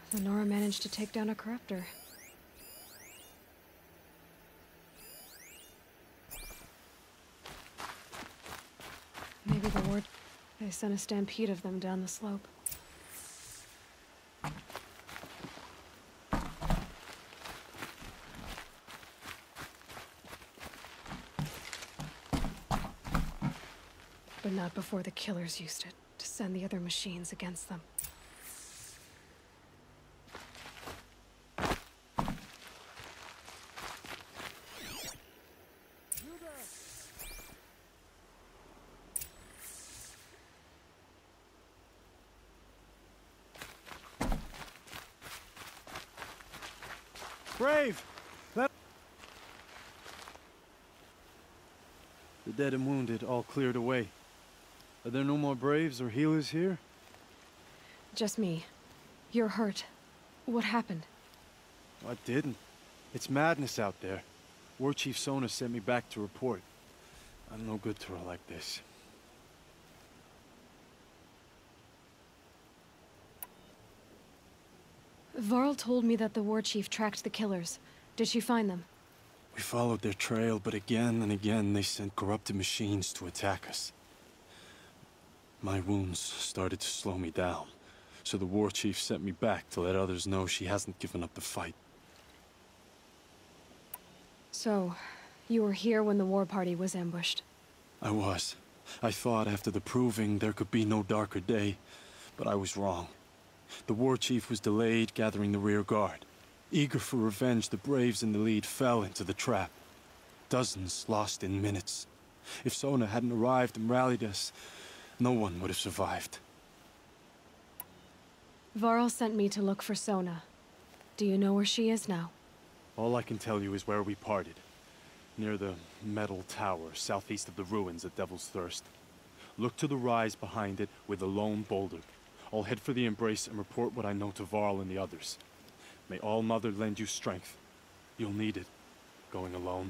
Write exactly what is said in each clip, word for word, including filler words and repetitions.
The Nora managed to take down a corruptor. Maybe the ward... They sent a stampede of them down the slope. But not before the killers used it to send the other machines against them. Brave! That... The dead and wounded all cleared away. Are there no more Braves or healers here? Just me. You're hurt. What happened? I didn't. It's madness out there. War Chief Sona sent me back to report. I'm no good to her like this. Varl told me that the war chief tracked the killers. Did she find them? We followed their trail, but again and again they sent corrupted machines to attack us. My wounds started to slow me down, so the war chief sent me back to let others know she hasn't given up the fight. So, you were here when the war party was ambushed? I was. I thought after the proving there could be no darker day, but I was wrong. The war chief was delayed gathering the rear guard. Eager for revenge, the Braves in the lead fell into the trap. Dozens lost in minutes. If Sona hadn't arrived and rallied us, no one would have survived. Varl sent me to look for Sona. Do you know where she is now? All I can tell you is where we parted. Near the metal tower, southeast of the ruins at Devil's Thirst. Look to the rise behind it with a lone boulder. I'll head for the Embrace and report what I know to Varl and the others. May All Mother lend you strength. You'll need it, going alone.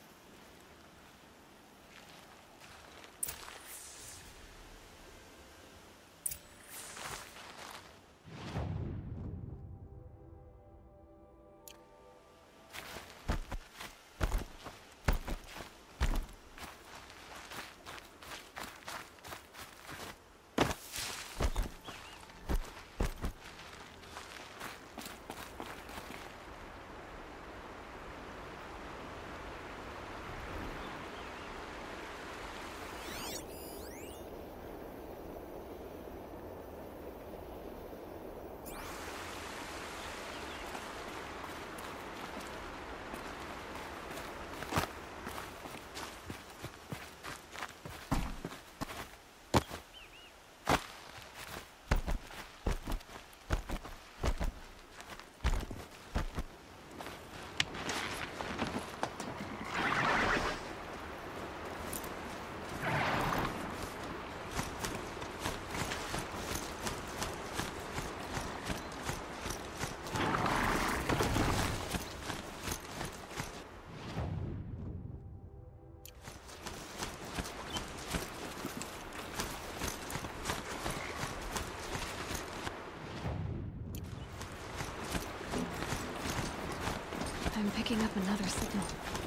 I'm picking up another signal.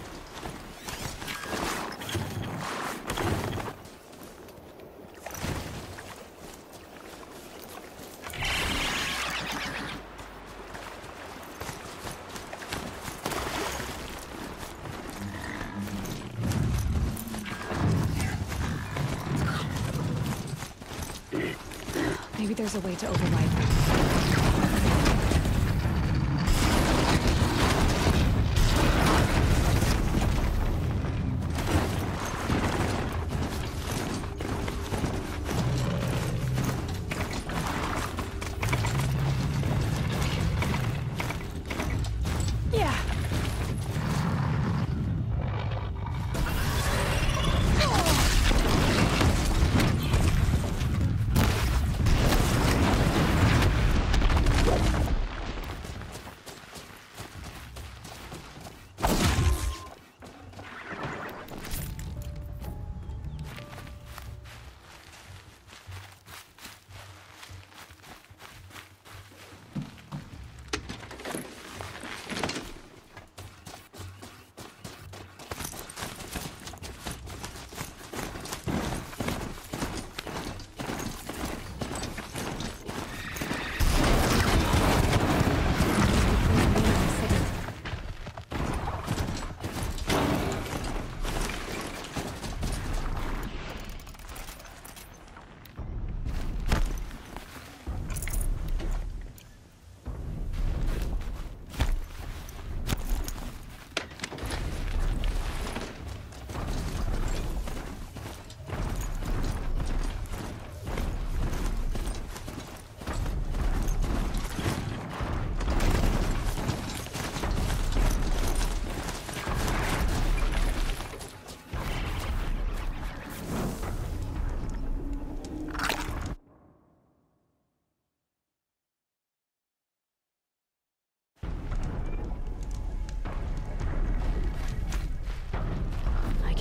Maybe there's a way to override them.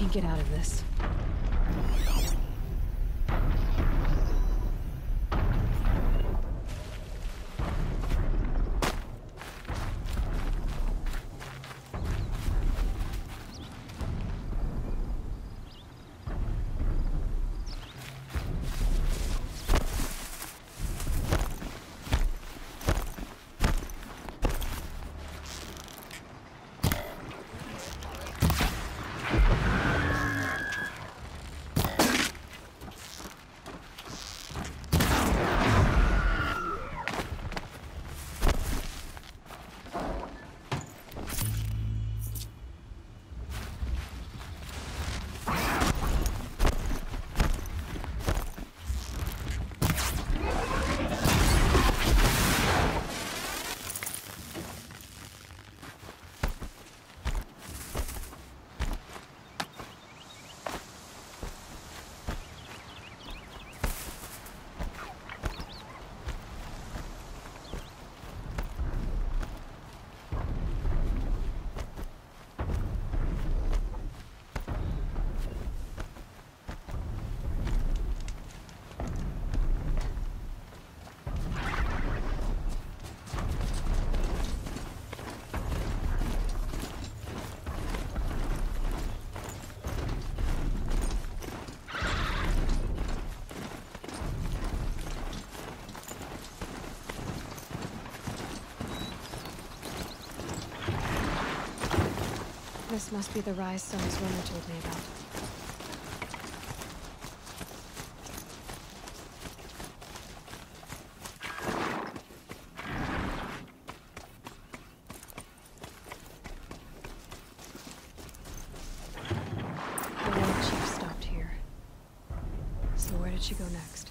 can't get out of this. This must be the rise Sonny's runner told me about. The War Chief stopped here. So where did she go next?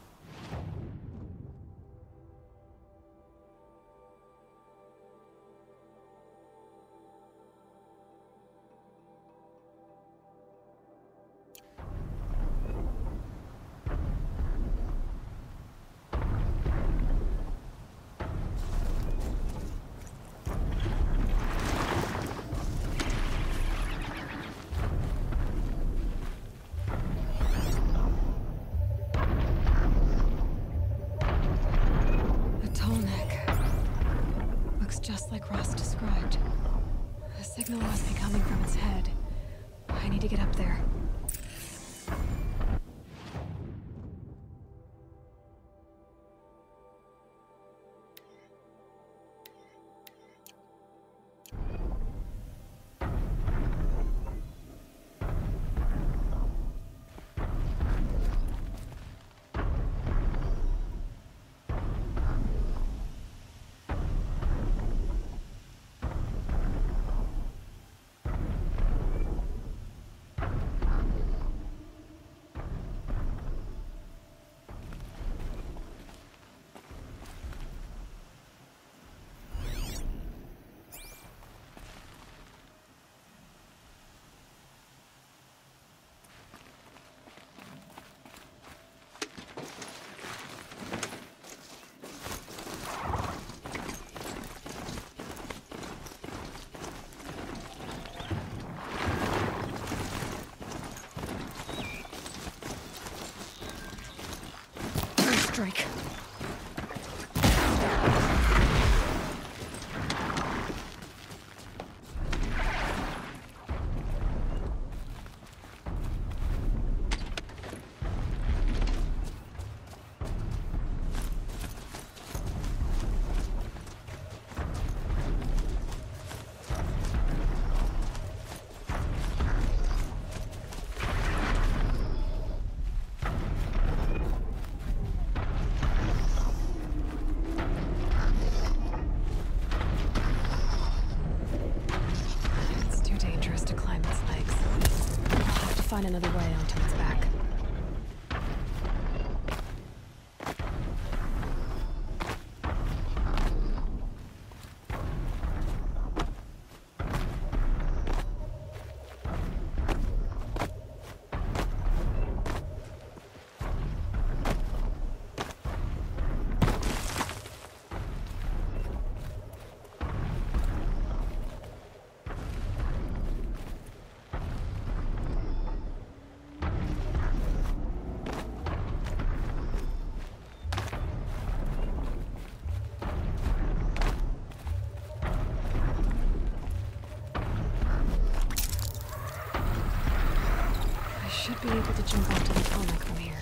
Just like Ross described. The signal must be coming from its head. I need to get up there. Drake. Find another way onto its back. should be able to jump onto the Tallneck from here.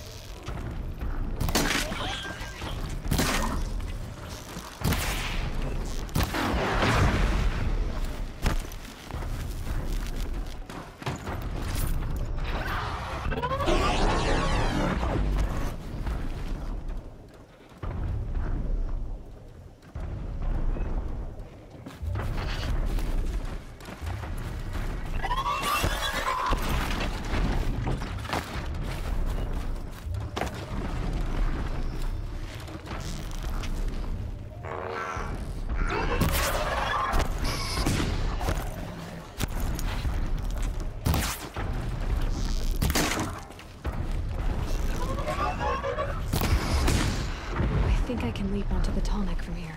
I think I can leap onto the Tallneck from here.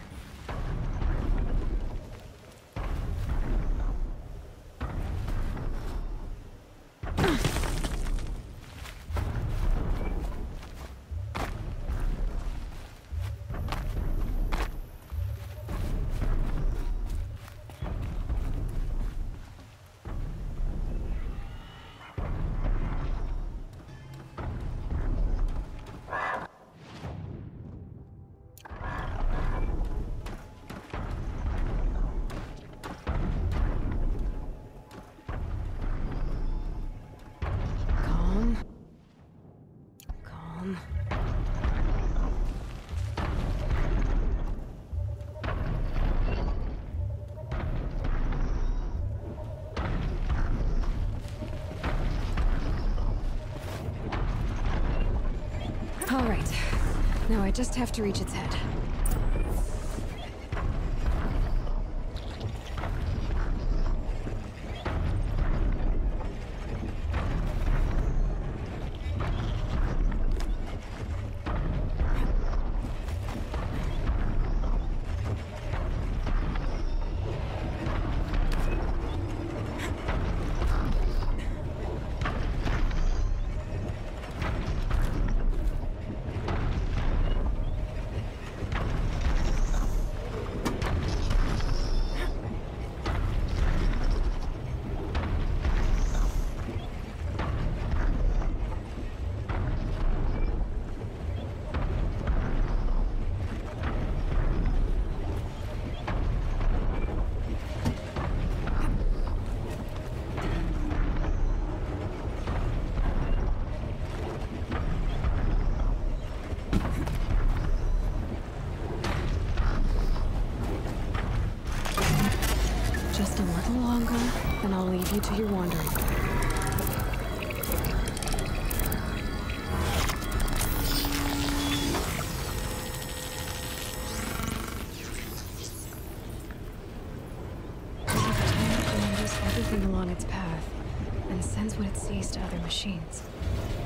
All right. Now I just have to reach its head. Just a little longer, then I'll leave you to your wandering. It remembers everything along its path, and sends what it sees to other machines.